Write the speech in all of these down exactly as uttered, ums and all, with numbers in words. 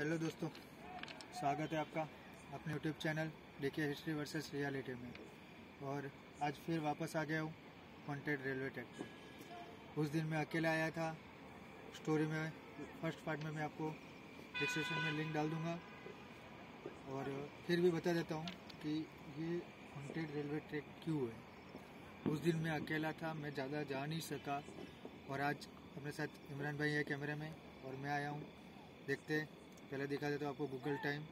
Hello दोस्तों, स्वागत है आपका अपने यूट्यूब चैनल देखिए हिस्ट्री वर्सेस रियलिटी में। और आज फिर वापस आ गया हूँ हॉन्टेड रेलवे ट्रैक पर। उस दिन मैं अकेला आया था। स्टोरी में फर्स्ट पार्ट में मैं आपको डिस्क्रिप्शन में लिंक डाल दूँगा। और फिर भी बता देता हूँ कि ये हॉन्टेड रेलवे ट्रैक क्यों है। उस दिन मैं अकेला था, मैं ज़्यादा जा नहीं सका। और आज अपने साथ इमरान भाई है कैमरे में और मैं आया हूँ। देखते पहले दिखा देता हूँ आपको Google time.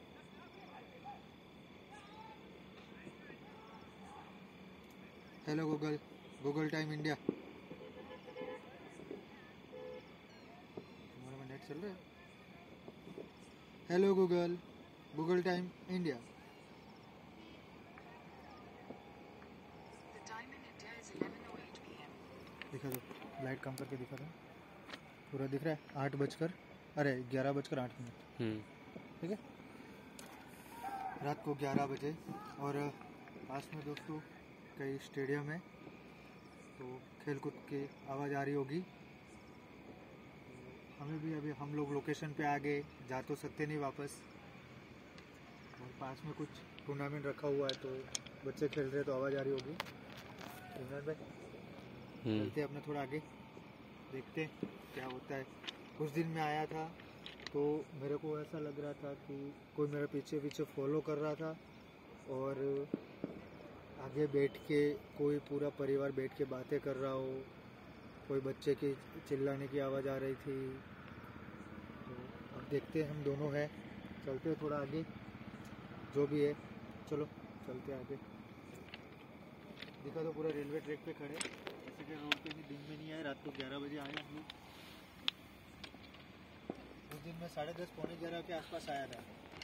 Hello Google, Google time India. तुम्हारा में नेट चल रहा है? Hello Google, Google time India. दिखा दो, लाइट कम करके दिखा दो। पूरा दिख रहा है? आठ बजकर अरे ग्यारह बजकर आठ मिनट ठीक है, रात को ग्यारह बजे। और पास में दोस्तों कई स्टेडियम है, तो खेल कूद की आवाज़ आ रही होगी। हमें भी अभी हम लोग लोकेशन पे आ गए, जा तो सकते नहीं वापस। और पास में कुछ टूर्नामेंट रखा हुआ है, तो बच्चे खेल रहे हैं तो आवाज़ आ रही होगी। इमरान भाई चलते अपने थोड़ा आगे, देखते क्या होता है। उस दिन मैं आया था तो मेरे को ऐसा लग रहा था कि कोई मेरे पीछे पीछे फॉलो कर रहा था। और आगे बैठ के कोई पूरा परिवार बैठ के बातें कर रहा हो, कोई बच्चे की चिल्लाने की आवाज़ आ रही थी। तो अब देखते हम दोनों हैं, चलते थोड़ा आगे, जो भी है चलो चलते आगे। दिखा तो पूरा रेलवे ट्रैक पे खड़े, जैसे कि रोड पे भी दिन में नहीं आए, रात को ग्यारह बजे आए हम लोग। उस दिन मैं साढ़े दस पौने ग्यारह के आसपास आया था।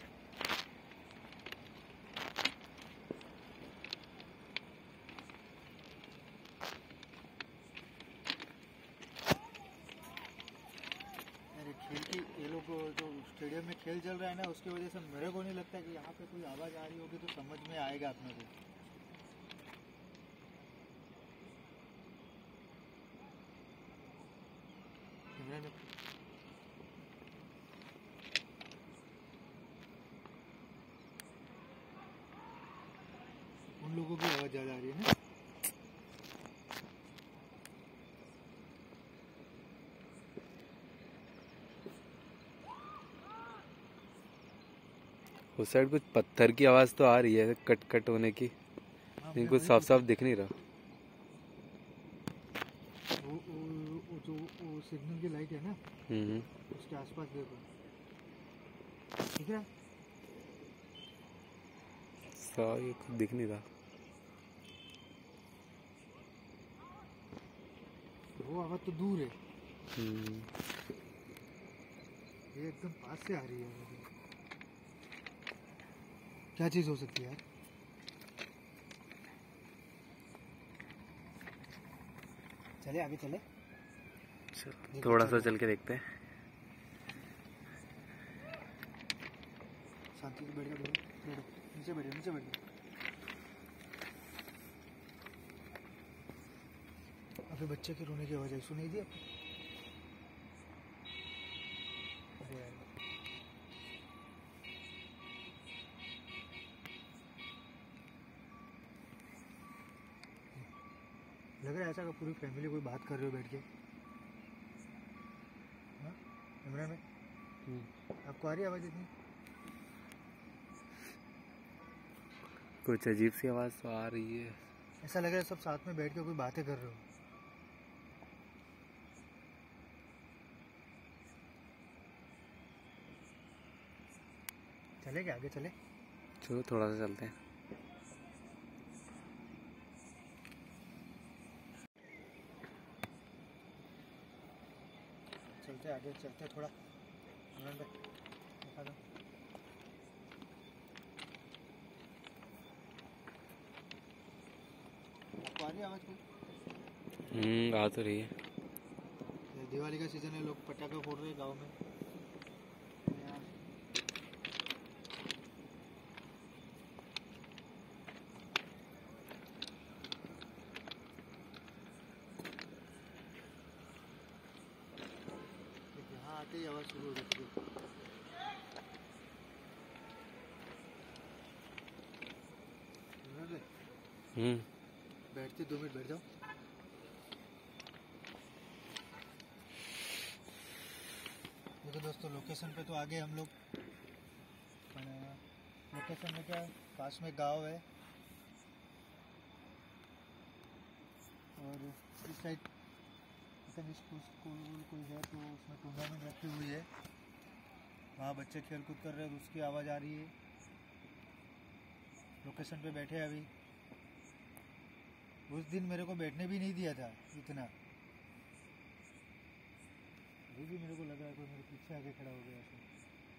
अरे खेल की ये लोग जो स्टेडियम में खेल चल रहा है ना, उसकी वजह से मेरे को नहीं लगता कि यहाँ पे कोई आवाज़ आ रही होगी, तो समझ में आएगा अपने को। उन लोगों की आवाज़ ज़्यादा आ रही है ना। उस साइड कुछ पत्थर की आवाज तो आ रही है, कट कट होने की, लेकिन कुछ साफ साफ दिख नहीं रहा। वो, वो, वो जो वो सिग्नल की लाइट है ना, हम्म उसके आसपास देखो, ठीक है? साफ ये कुछ दिख नहीं रहा। वो आवाज़ तो दूर है, हम्म ये एकदम पास से आ रही है। क्या चीज़ हो सकती है यार? चले आगे चले, थोड़ा सा चल के देखते हैं। शांति से बैठ बैठो, बैठो नीचे बैठो, नीचे बैठो। अभी बच्चे के रोने की आवाज़ आई, सुनाई दी आपको? अरे यार, लग रहा है ऐसा कि पूरी फैमिली कोई बात कर रहे हो बैठ के। हाँ इमरान भाई, आपको आ रही है आवाज़ इतनी? कुछ अजीब सी आवाज तो आ रही है। ऐसा लग रहा है सब साथ में बैठ के कोई बातें कर रहे हो। चले क्या आगे चले? चलो थोड़ा सा चलते हैं। चलते आगे, चलते थोड़ा। इमरान भाई दिखा दो। आपको आ रही है आवाज़ कोई? हम्म आ तो रही है। दिवाली का सीजन है, लोग पटाखे फोड़ रहे हैं गाँव में। यहाँ आते ही आवाज़ शुरू हो जाती है। हम्म बैठते दो मिनट बैठ जाओ। देखो दोस्तों, लोकेशन पे तो आ गए हम लोग। लोकेशन में क्या, पास में गांव है और इस साइड स्कूल स्कूल कोई है तो उसमें टूर्नामेंट रखी हुई है, वहाँ बच्चे खेल कूद कर रहे हैं, उसकी आवाज़ आ रही है। लोकेशन पे बैठे अभी। उस दिन मेरे को बैठने भी नहीं दिया था इतना, अभी भी मेरे को लगा कोई मेरे पीछे आके खड़ा हो गया ऐसे।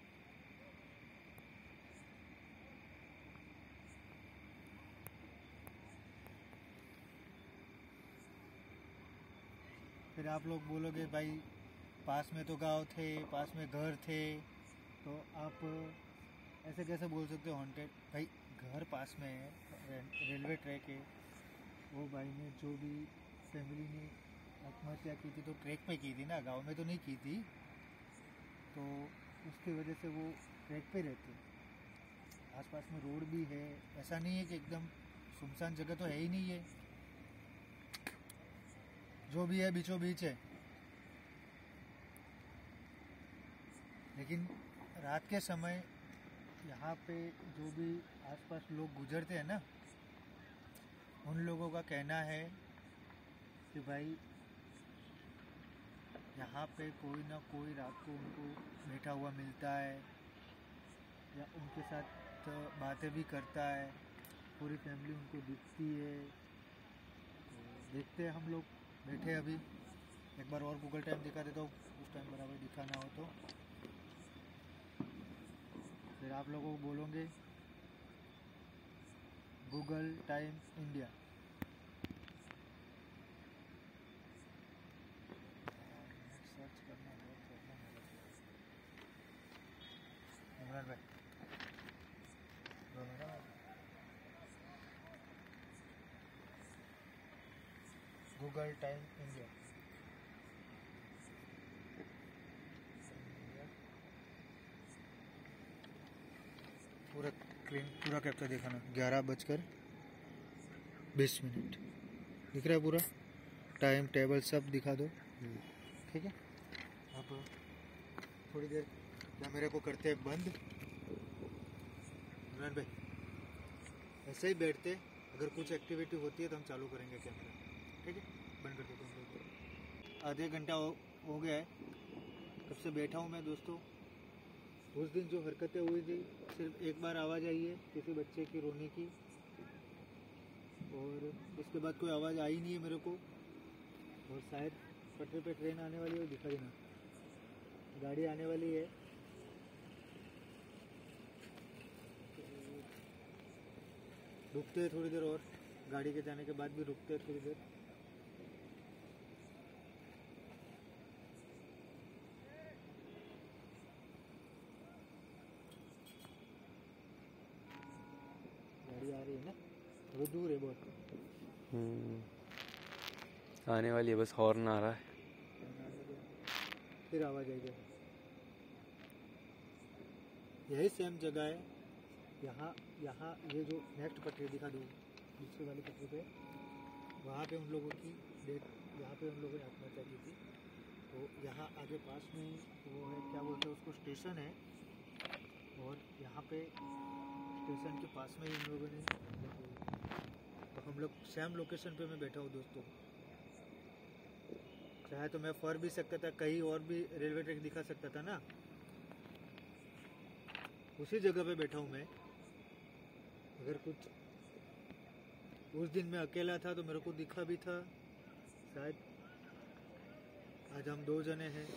फिर आप लोग बोलोगे भाई पास में तो गांव थे, पास में घर थे, तो आप ऐसे कैसे बोल सकते हो हॉन्टेड? भाई घर पास में है, रेलवे ट्रैक है। वो भाई ने जो भी फैमिली ने आत्महत्या की थी तो ट्रैक पे की थी ना, गांव में तो नहीं की थी, तो उसकी वजह से वो ट्रैक पे रहते। आसपास में रोड भी है, ऐसा नहीं है कि एकदम सुनसान जगह तो है ही नहीं है, जो भी है बीचों बीच है। लेकिन रात के समय यहाँ पे जो भी आसपास लोग गुजरते हैं ना, उन लोगों का कहना है कि भाई यहाँ पे कोई ना कोई रात को उनको बैठा हुआ मिलता है या उनके साथ बातें भी करता है, पूरी फैमिली उनको दिखती है। तो देखते हैं हम लोग, बैठे अभी। एक बार और गूगल टाइम दिखा देता हूँ, उस टाइम बराबर दिखाना हो तो फिर आप लोगों को बोलोगे गूगल टाइम इंडिया। सर्च करना है इमरान भाई, गूगल टाइम इंडिया। पूरा क्लीन पूरा कैप्चर दिखाना, ग्यारह बजकर बीस मिनट दिख रहा है पूरा, टाइम टेबल सब दिखा दो, ठीक है। अब थोड़ी देर कैमरे को करते हैं बंद। इमरान भाई ऐसे ही बैठते, अगर कुछ एक्टिविटी होती है तो हम चालू करेंगे कैमरा, ठीक है। बंद कर देते हैं। आधे घंटा हो, हो गया है कब से बैठा हूँ मैं दोस्तों। उस दिन जो हरकतें हुई थी, सिर्फ एक बार आवाज़ आई है किसी बच्चे की रोने की, और उसके बाद कोई आवाज़ आई नहीं है मेरे को। और शायद पटरी पे ट्रेन आने वाली है, दिखा देना, गाड़ी आने वाली है। रुकते हैं थोड़ी देर और, गाड़ी के जाने के बाद भी रुकते हैं थोड़ी देर। गाड़ी आ रही है ना, वो दूर है बहुत। हम्म आने वाली है, बस हॉर्न आ रहा है। फिर आवाज़ आई जाए। यही सेम जगह है, यहाँ यहाँ ये जो नेक्स्ट पटरी दिखा दूँ, दूसरी वाली पटरी पे, वहाँ पे उन लोगों की डेथ, यहाँ पे उन लोगों ने आत्महत्या की थी। तो यहाँ आगे पास में वो है, क्या बोलते हैं उसको, स्टेशन है, और यहाँ पे स्टेशन के पास में ही उन लोगों ने, तो हम लोग सेम लोकेशन पे मैं बैठा हूँ दोस्तों। चाहे तो मैं फर भी सकता था, कहीं और भी रेलवे ट्रैक दिखा सकता था ना, उसी जगह पे बैठा हूँ मैं। अगर कुछ उस दिन मैं अकेला था तो मेरे को दिखा भी था, शायद आज हम दो जने हैं,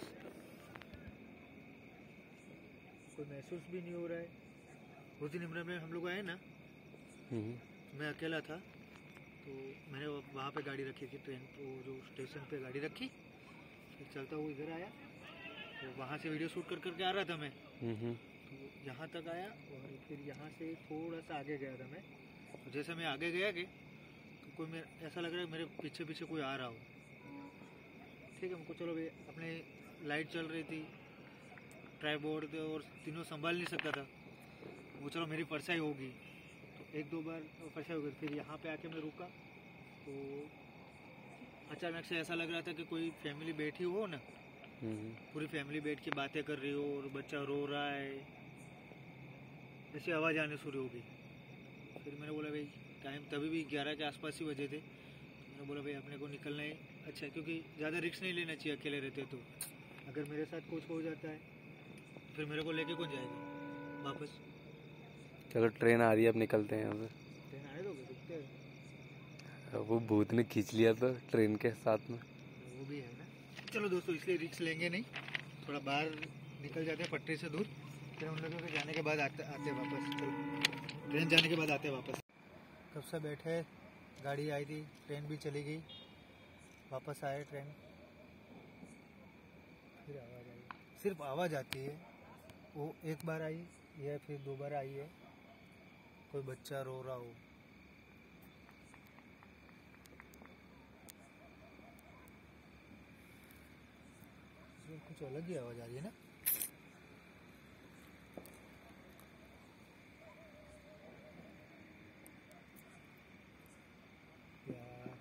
कोई महसूस भी नहीं हो रहा है। उस दिन इमरान में हम लोग आए ना, मैं अकेला था, तो मैंने वहाँ पे गाड़ी रखी थी, ट्रेन वो जो स्टेशन पे गाड़ी रखी, फिर चलता हुआ इधर आया, तो वहाँ से वीडियो शूट कर करके आ रहा था मैं, तो यहाँ तक आया और फिर यहाँ से थोड़ा सा आगे गया था मैं। तो जैसे मैं आगे गया कि तो कोई मेरे ऐसा लग रहा है मेरे पीछे पीछे कोई आ रहा हो, ठीक है। हमको चलो भाई, अपने लाइट चल रही थी, ट्राइपॉड और तीनों संभाल नहीं सकता था वो, चलो मेरी परछाई होगी। तो एक दो बार फंसा हो गया। फिर यहाँ पे आके मैं रुका तो अचानक से ऐसा लग रहा था कि कोई फैमिली बैठी हो ना, हम्म, पूरी फैमिली बैठ के बातें कर रही हो और बच्चा रो रहा है, ऐसी आवाज़ आने शुरू हो गई। फिर मैंने बोला भाई टाइम तभी भी ग्यारह के आसपास ही बजे थे, तो मैंने बोला भाई अपने को निकलना है अच्छा, क्योंकि ज़्यादा रिस्क नहीं लेना चाहिए अकेले रहते तो। अगर मेरे साथ कुछ हो जाता है फिर मेरे को लेके कौन जाएगा वापस। चलो ट्रेन आ रही है, अब निकलते हैं यहाँ से। ट्रेन आने दोगे, रुकते हैं। अब वो भूत ने खींच लिया था ट्रेन के साथ में। वो भी है ना। चलो दोस्तों, इसलिए रिस्क लेंगे नहीं, थोड़ा बाहर निकल जाते हैं पटरी से दूर, फिर उन लोगों के जाने के बाद आते आते वापस। चलो ट्रेन जाने के बाद आते वापस। कब से बैठे, गाड़ी आई थी, ट्रेन भी चली गई, वापस आए ट्रेन, फिर आवाज़ आई। सिर्फ आवाज़ आती है, वो एक बार आई या फिर दो बार आई है, कोई बच्चा रो रहा हो। इसमें कुछ अलग ही आवाज़ आ रही है ना। यार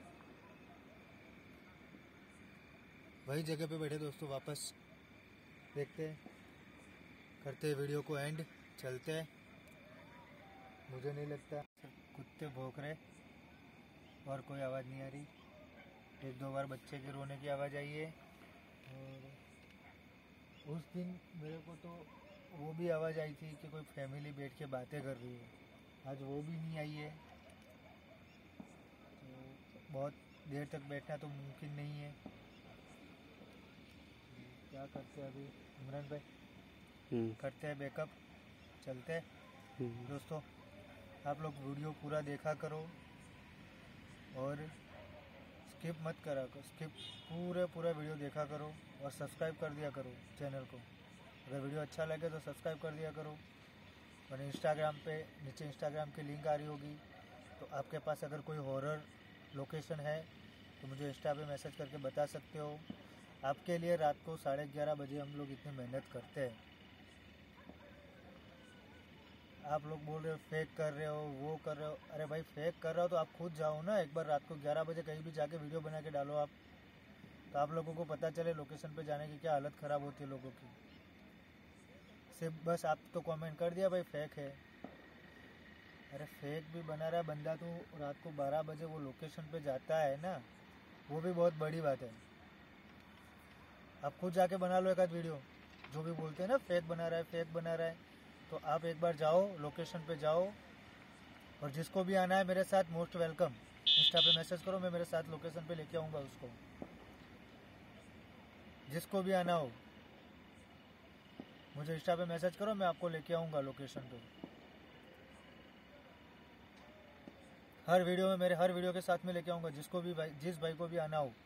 वही जगह पे बैठे दोस्तों, वापस देखते हैं, करते हैं वीडियो को एंड, चलते हैं। मुझे नहीं लगता कुत्ते भौंक रहे और कोई आवाज़ नहीं आ रही। एक दो बार बच्चे के रोने की आवाज़ आई है, और उस दिन मेरे को तो वो भी आवाज़ आई थी कि कोई फैमिली बैठ के बातें कर रही है, आज वो भी नहीं आई है। तो बहुत देर तक बैठना तो मुमकिन नहीं है। क्या करते हैं अभी इमरान भाई, हम्म, करते हैं बैकअप, चलते हैं। हम्म। दोस्तों आप लोग वीडियो पूरा देखा करो और स्किप मत करा करो, स्किप पूरे पूरा वीडियो देखा करो और सब्सक्राइब कर दिया करो चैनल को। अगर वीडियो अच्छा लगे तो सब्सक्राइब कर दिया करो। और इंस्टाग्राम पे नीचे इंस्टाग्राम की लिंक आ रही होगी, तो आपके पास अगर कोई हॉरर लोकेशन है तो मुझे इंस्टा पे मैसेज करके बता सकते हो। आपके लिए रात को साढ़े ग्यारह बजे हम लोग इतनी मेहनत करते हैं। आप लोग बोल रहे हो फेक कर रहे हो, वो कर रहे हो, अरे भाई फेक कर रहे हो तो आप खुद जाओ ना, एक बार रात को ग्यारह बजे कहीं भी जाके वीडियो बना के डालो आप, तो आप लोगों को पता चले लोकेशन पे जाने की क्या हालत ख़राब होती है लोगों की। सिर्फ बस आप तो कमेंट कर दिया भाई फेक है, अरे फेक भी बना रहा है बंदा तो रात को बारह बजे वो लोकेशन पे जाता है ना, वो भी बहुत बड़ी बात है। आप खुद जाके बना लो एक आध वीडियो, जो भी बोलते हैं ना फेक बना रहा है फेक बना रहा है, तो आप एक बार जाओ लोकेशन पे जाओ, और जिसको भी आना है मेरे साथ मोस्ट वेलकम। इंस्टा पे मैसेज करो, मैं मेरे साथ लोकेशन पे लेके आऊँगा उसको, जिसको भी आना हो मुझे इंस्टा पे मैसेज करो, मैं आपको लेके आऊँगा लोकेशन पे। हर वीडियो में, मेरे हर वीडियो के साथ में लेके आऊँगा, जिसको भी भाई, जिस भाई को भी आना हो।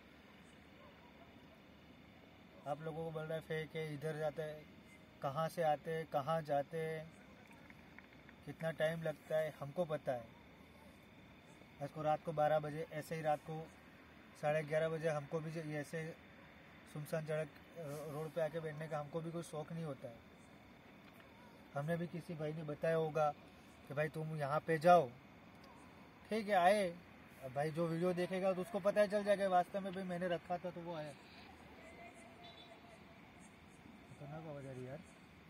आप लोगों को बोल रहा है फेक है, इधर जाते हैं, कहाँ से आते हैं, कहाँ जाते हैं, कितना टाइम लगता है, हमको पता है। आज को रात को बारह बजे ऐसे ही, रात को साढ़े ग्यारह बजे हमको भी ये ऐसे सुनसान सड़क रोड पे आके बैठने का हमको भी कोई शौक़ नहीं होता है। हमने भी किसी भाई ने बताया होगा कि भाई तुम यहाँ पे जाओ, ठीक है आए। अब भाई जो वीडियो देखेगा तो उसको पता ही चल जाएगा वास्तव में भाई मैंने रखा था तो वो आया। खतरनाक आवाज आ रही यार।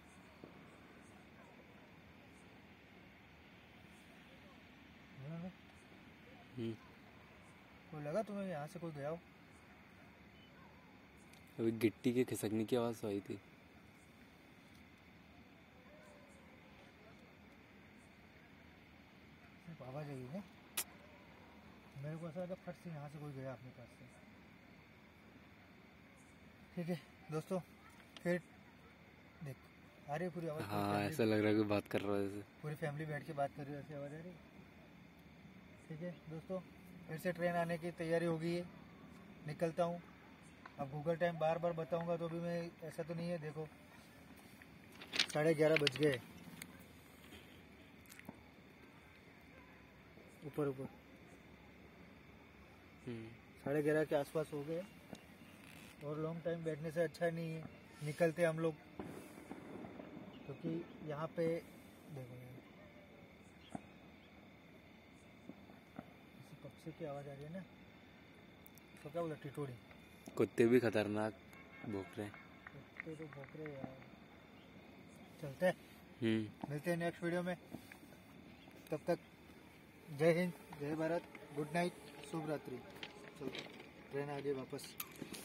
हम्म, कोई लगा तुम्हें यहाँ से कोई गया हो? अभी गिट्टी के खिसकने की आवाज़ तो आई थी। सिर्फ आवाज आई है, मेरे को ऐसा लगा फट से यहाँ से कोई गया अपने पास से। ठीक है दोस्तों, फिर देख आ रही है पूरी आवाज़। हाँ ऐसा लग रहा है कि बात कर रहा है जैसे। पूरी फैमिली बैठ के बात कर रही है, ऐसी आवाज़ आ रही है। ठीक है दोस्तों, फिर से ट्रेन आने की तैयारी हो गई है, निकलता हूँ। अब गूगल टाइम बार बार बताऊंगा तो भी मैं, ऐसा तो नहीं है, देखो साढ़े ग्यारह बज गए, ऊपर ऊपर साढ़े ग्यारह के आसपास हो गए, और लॉन्ग टाइम बैठने से अच्छा नहीं है, निकलते हम लोग। क्योंकि यहाँ पे देखो उसी की आवाज़ आ रही है ना। तो क्या बोला, टिटोड़ी? कुत्ते भी खतरनाक भौंक रहे हैं। कुत्ते तो भौंक रहे यार। चलते हैं, हम्म मिलते हैं नेक्स्ट वीडियो में। तब तक जय हिंद, जय भारत, गुड नाइट, शुभ रात्रि। चलो ट्रेन आ गई वापस।